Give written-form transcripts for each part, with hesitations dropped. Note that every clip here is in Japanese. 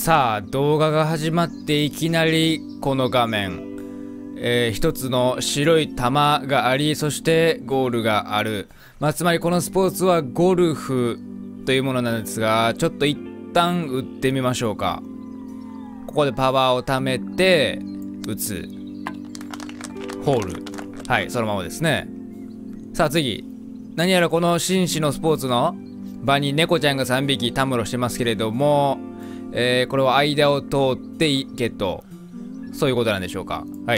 さあ、動画が始まっていきなりこの画面。一つの白い玉があり、そしてゴールがある。つまりこのスポーツはゴルフというものなんですが、ちょっと一旦打ってみましょうか。ここでパワーを貯めて、打つ。ホール。はい、そのままですね。さあ次。何やらこの紳士のスポーツの場に猫ちゃんが3匹たむろしてますけれども、これは間を通ってゲット。そういうことなんでしょうか。はい。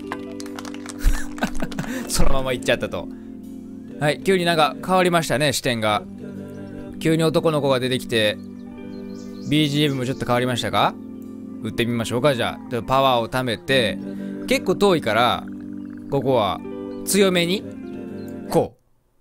そのまま行っちゃったと。はい、急になんか変わりましたね、視点が。急に男の子が出てきて、BGM もちょっと変わりましたか？打ってみましょうか、じゃあ。パワーを貯めて、結構遠いから、ここは強めに、こう。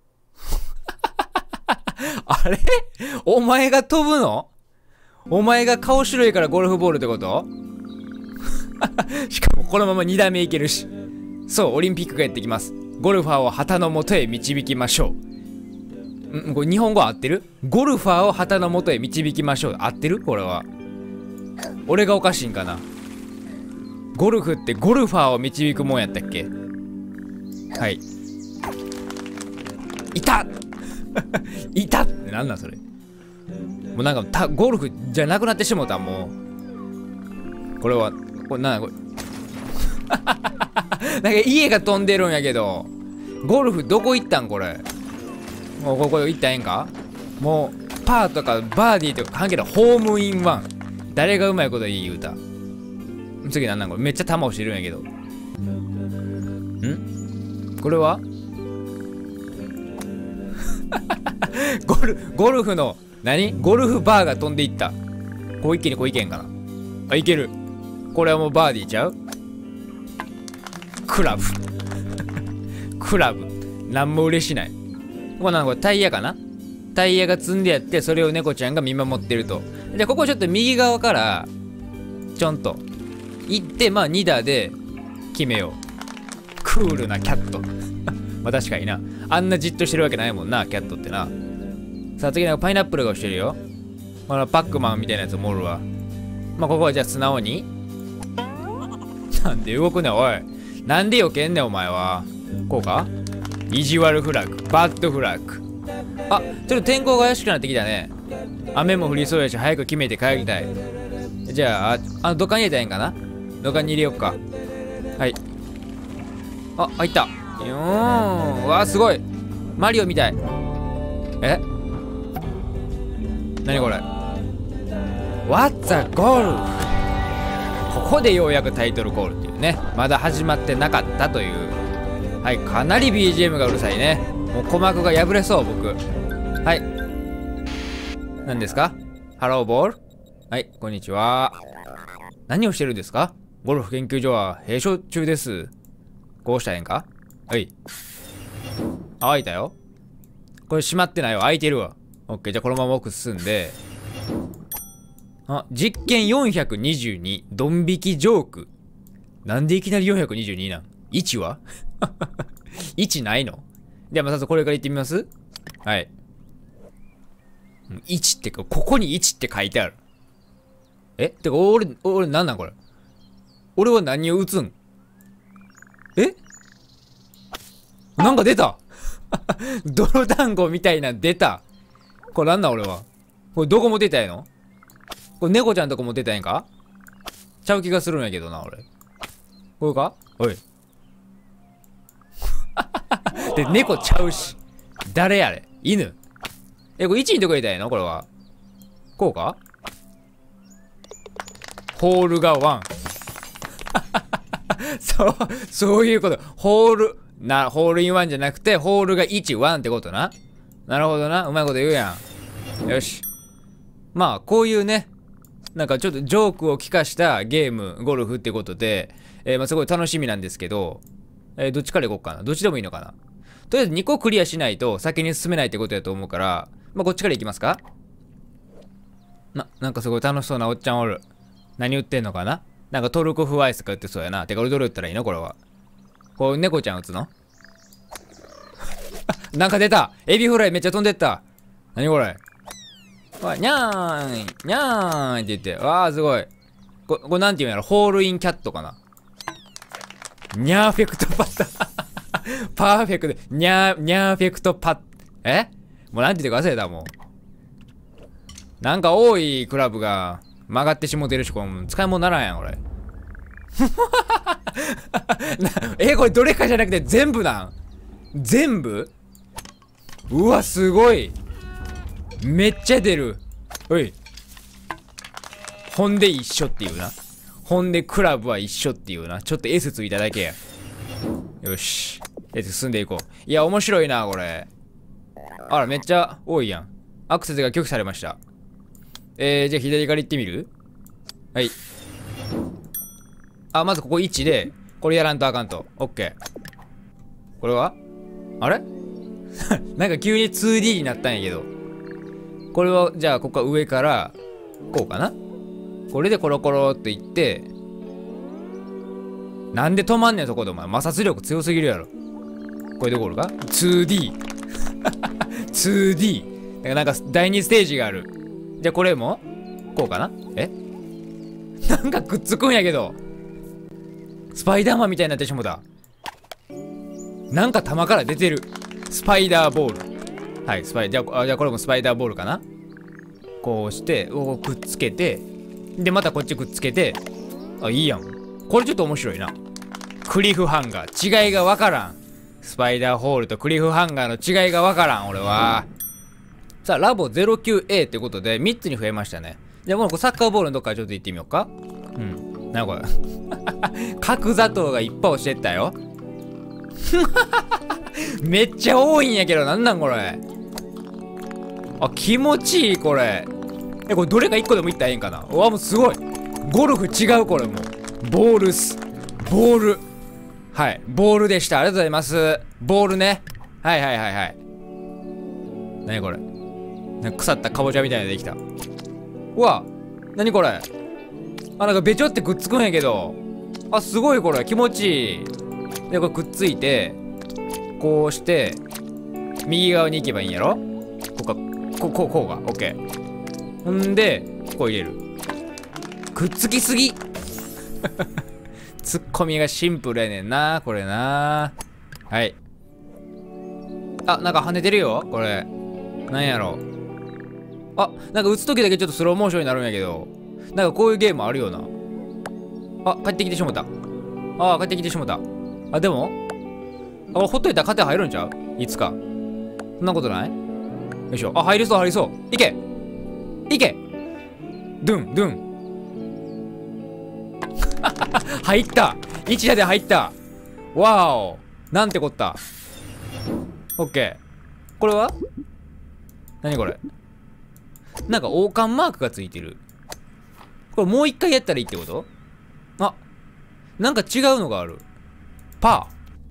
あれ？お前が飛ぶの？お前が顔白いからゴルフボールってこと？しかもこのまま2打目いけるし。そう、オリンピックがやってきます。ゴルファーを旗の元へ導きましょう。これ日本語合ってる？ゴルファーを旗の元へ導きましょう。合ってる？これは。俺がおかしいんかな。ゴルフってゴルファーを導くもんやったっけ？はい。いたいたってなんなんそれ。もうなんかゴルフじゃなくなってしもうた。もうこれはこれなんだこれ。なんか家が飛んでるんやけど、ゴルフどこ行ったんこれ。もうここ行ったらええんか。もうパーとかバーディーとか関係ない。ホームインワン。誰がうまいこといい言うた。次なんなんこれ。めっちゃ球押してるんやけど。これはゴルフのゴルフバーが飛んでいった。こう一気にこういけんかな。あ、いける。これはもうバーディーちゃう？クラブ。クラブ。なんも嬉しない。これなんかこれタイヤかな。タイヤが積んでやって、それを猫ちゃんが見守ってると。で、ここちょっと右側から、ちょんと、行って、2打で決めよう。クールなキャット。確かにな。あんなじっとしてるわけないもんな、キャットってな。さあ次なんかパイナップルが押してるよ。パックマンみたいなやつもおるわ。ここはじゃあ素直に。なんで動くねん、おい。なんで避けんねん、お前は。こうか？意地悪フラッグ。バッドフラッグ。あ、ちょっと天候が怪しくなってきたね。雨も降りそうやし、早く決めて帰りたい。じゃあ、土管入れたらいいんかな？土管に入れよっか。はい。あ、入った。わあ、すごい。マリオみたい。え？何これ？ What's a golf？ ここでようやくタイトルコールっていうね。まだ始まってなかったという。はい、かなり BGM がうるさいね。もう鼓膜が破れそう、僕。はい。何ですか？ハローボール？はい、こんにちは。何をしてるんですか？ゴルフ研究所は閉所中です。こうしたらええんか？はい。あ、開いたよ。これ閉まってないよ。開いてるわ。オッケー。じゃあこのまま奥進んで。あ、実験422。ドン引きジョーク。なんでいきなり422なん？ 1 は1ないの？じゃあ早速これから行ってみます？はい。1ってここに1って書いてある。てか俺なんなんこれ。俺は何を打つん？なんか出た。泥団子みたいな出た。これなんなん俺は。これどこも出たやの？これ猫ちゃんとこも出たやんか？ちゃう気がするんやけどな、俺。これか？おい。で、猫ちゃうし。誰やれ？犬。これ1にどこ入れたやの？これは。こうか？ホールが1。そういうこと。ホールインワンじゃなくて、ホールが1、1ってことな。なるほどな。うまいこと言うやん。よし。こういうね、なんかちょっとジョークを聞かしたゲーム、ゴルフってことで、すごい楽しみなんですけど、どっちからいこうかな。どっちでもいいのかな。とりあえず2個クリアしないと先に進めないってことやと思うから、こっちからいきますか？なんかすごい楽しそうなおっちゃんおる。何売ってんのかな？なんかトルコフアイスか売ってそうやな。てか俺どれ売ったらいいのこれは。こう猫ちゃん打つの？なんか出た！エビフライめっちゃ飛んでった。何これ？ わ、にゃーん、にゃーんって言って、わー、すごい。これなんて言うんやろ、ホールインキャットかな。にゃーフェクトパッタ。パーフェクト、にゃーフェクトパッ、もうなんて言ってか忘れた、もう。なんか多いクラブが曲がってしもてるし、これ使い物ならんやん、俺。これどれかじゃなくて全部なん？全部？うわ、すごい。めっちゃ出る。おい。ほんで一緒っていうな。ほんでクラブは一緒っていうな。ちょっと S ついただけや。よし。進んでいこう。いや、面白いな、これ。あら、めっちゃ多いやん。アクセスが拒否されました。じゃあ左から行ってみる？はい。まずここ1で、これやらんとあかんと。オッケー。これはあれなんか急に 2D になったんやけど。これは、じゃあここは上から、こうかな？これでコロコロっていって、なんで止まんねんそこでお前。摩擦力強すぎるやろ。これでゴールか？ 2D。2D。なんか第2ステージがある。じゃあこれもこうかな？なんかくっつくんやけど。スパイダーマンみたいになってしもた。なんか弾から出てる。スパイダーボール。はい、じゃあこれもスパイダーボールかな。こうして、くっつけて、で、またこっちくっつけて、いいやん。これちょっと面白いな。クリフハンガー。違いがわからん。スパイダーホールとクリフハンガーの違いがわからん、俺は。さあ、ラボ 09A ってことで3つに増えましたね。じゃあもうサッカーボールのどっかちょっと行ってみようか。うん。なんかこれ。角砂糖がいっぱい押してったよ。めっちゃ多いんやけど、なんなんこれ。気持ちいい、これ。これどれか1個でもいったらええんかな。うわ、もうすごい。ゴルフ違う、これもう。ボールっす。ボール。はい。ボールでした。ありがとうございます。ボールね。はい。なにこれ。なんか腐ったかぼちゃみたいなのできた。うわ。なにこれ。なんかべちょってくっつくんやけど。すごいこれ。気持ちいい。で、これくっついて、こうして、右側に行けばいいんやろ？こうが。オッケー。ほんで、こう入れる。くっつきすぎツッコミがシンプルやねんな、これな。はい。なんか跳ねてるよ、これ。なんやろ。なんか打つときだけちょっとスローモーションになるんやけど。なんかこういうゲームあるよな。帰ってきてしもた。帰ってきてしもた。でもほっといたら勝て入るんちゃう？いつか。そんなことない？よいしょ。入りそう。いけドゥン入った一打で入った。わーお、なんてこった。オッケー。これは何これ。なんか王冠マークがついてる。これもう一回やったらいいってこと？なんか違うのがある。パ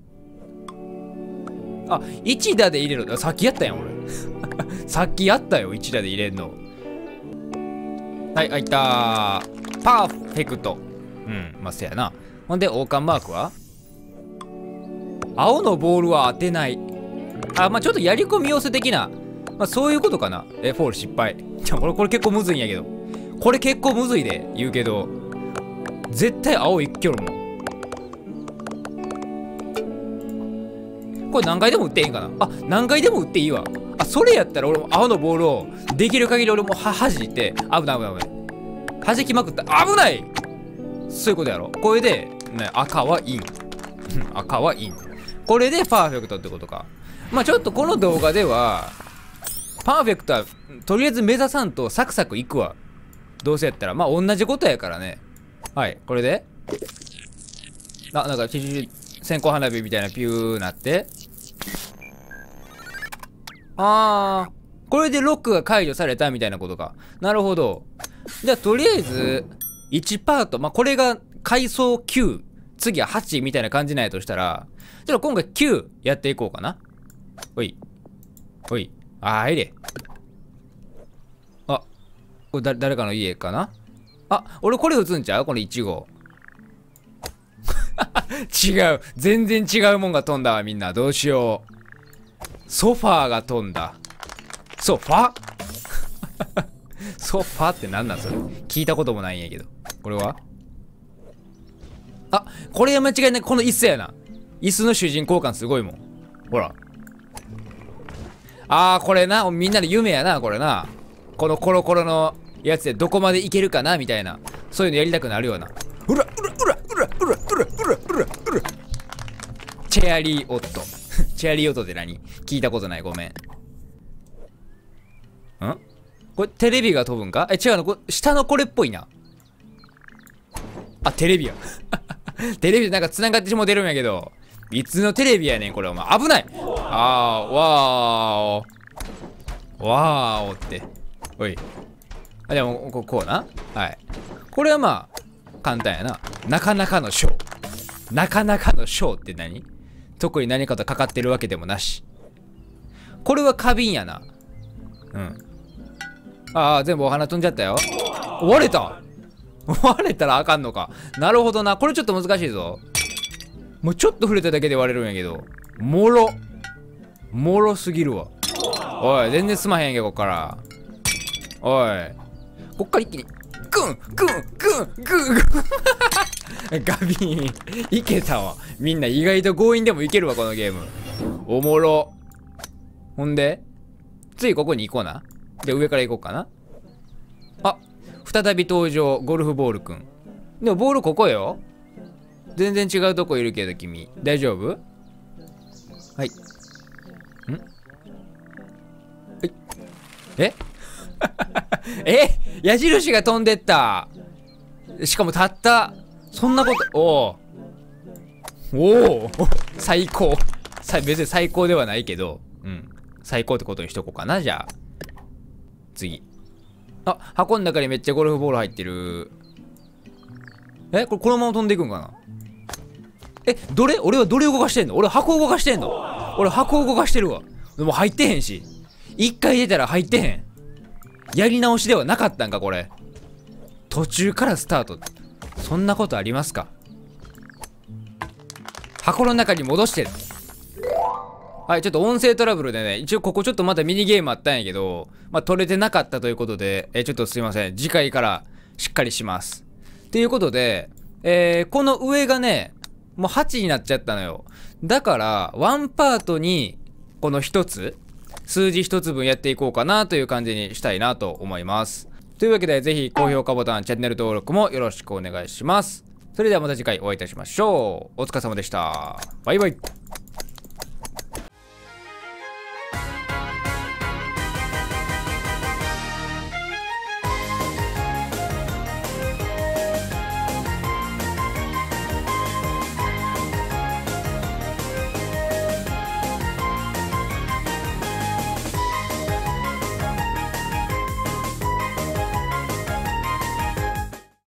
ー。1打で入れる。さっきやったやん俺。さっきやったよ、1打で入れんの。はい、開いたー。パーフェクト。まあ、せやな。ほんで、王冠マークは青のボールは当てない。まあ、ちょっとやり込み要素的な。まあ、そういうことかな。フォール失敗。これ結構むずいんやけど。これ結構むずいで、言うけど。絶対青いっきょるもん。これ何回でも打っていいんかな。何回でも打っていいわ。それやったら俺も青のボールをできる限り俺も弾いて、危ない。弾きまくった。危ない。そういうことやろ。これで、ね、赤はイン。赤はイン。これでパーフェクトってことか。まあちょっとこの動画では、パーフェクトはとりあえず目指さんとサクサクいくわ。どうせやったら。まあ同じことやからね。はい、これで。なんか線香花火みたいなピューなって。これでロックが解除されたみたいなことか。なるほど。じゃあとりあえず、1パート、まあ、これが階層9、次は8みたいな感じなんやとしたら、ちょっと今回9やっていこうかな。おい。入れ。これ誰かの家かな。俺これ撃つんちゃう？この1号。違う。全然違うもんが飛んだわ、みんな。どうしよう。ソファーが飛んだ。ソファソファってなんなんそれ。聞いたこともないんやけど。これはあ、これは間違いない。この椅子やな。椅子の主人公感すごいもん。ほら。あー、これな。みんなの夢やな、これな。このコロコロのやつでどこまでいけるかなみたいな。そういうのやりたくなるような。うらうらうらうらうらうらうらうらうら。チェアリーオット。チェアリーオットって何？聞いたことない。ごめん。これテレビが飛ぶんか？違うの、下のこれっぽいな。あ、テレビや。テレビでなんか繋がってしも出るんやけど、いつのテレビやねんこれ。お前危ない。あー、わーおわーおって。おい。あ、でもこうな。はい。これはまあ簡単やな。なかなかのショー。なかなかのショーって何？特に何かとかかってるわけでもなし。これは花瓶やな。うん。ああ、全部お花飛んじゃったよ。割れた。割れたらあかんのか。なるほどな。これちょっと難しいぞ。もうちょっと触れただけで割れるんやけど。もろすぎるわ。おい、全然すまへんやんけ、こっから。おい。こっから一気に。グンガビン。いけたわ。みんな意外と強引でもいけるわ、このゲーム。おもろ。ほんで次ここに行こうな。で、上から行こうかな。あ、再び登場、ゴルフボールくん。でもボールここよ。全然違うとこいるけど、君。大丈夫？はい。ええ矢印が飛んでった。しかもたった。そんなこと、おお最高。別に最高ではないけど、うん。最高ってことにしとこうかな、じゃあ。次。あ、箱の中にめっちゃゴルフボール入ってる。このまま飛んでいくんかな。俺はどれを動かしてんの？俺箱を動かしてんの？俺箱を動かしてるわ。でも入ってへんし。一回出たら入ってへん。やり直しではなかったんか、これ。途中からスタート。そんなことありますか？箱の中に戻してる。はい、ちょっと音声トラブルでね、一応ここちょっとまだミニゲームあったんやけど、まあ、撮れてなかったということで、ちょっとすいません。次回からしっかりします。ということで、この上がね、もう8になっちゃったのよ。だから、ワンパートに、この1つ、数字1つ分やっていこうかなという感じにしたいなと思います。というわけで、ぜひ高評価ボタン、チャンネル登録もよろしくお願いします。それではまた次回お会いいたしましょう。お疲れ様でした。バイバイ。